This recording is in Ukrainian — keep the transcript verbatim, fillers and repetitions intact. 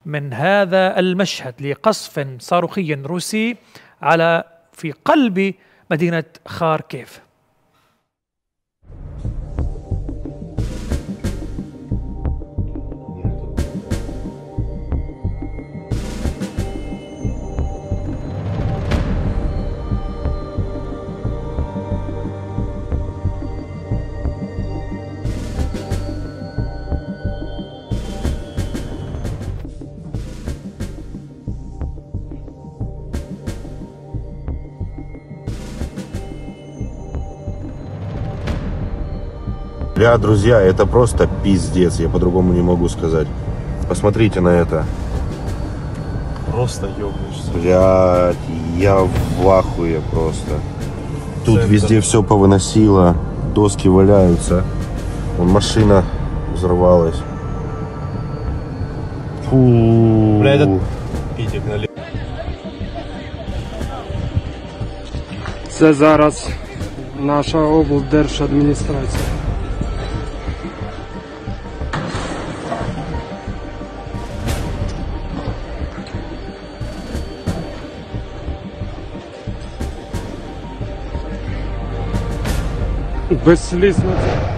من هذا المشهد لقصف صاروخي روسي على في قلب مدينة خاركيف. Бля, друзья, это просто пиздец, я по-другому не могу сказать. Посмотрите на это. Просто ёбнешься. Блядь, я в ахуе просто. Тут Центр. Везде все повыносило, доски валяются. Вон машина взорвалась. Фу. Бля, этот Питик налево. Це зараз наша облдержадміністрація. Безслізно.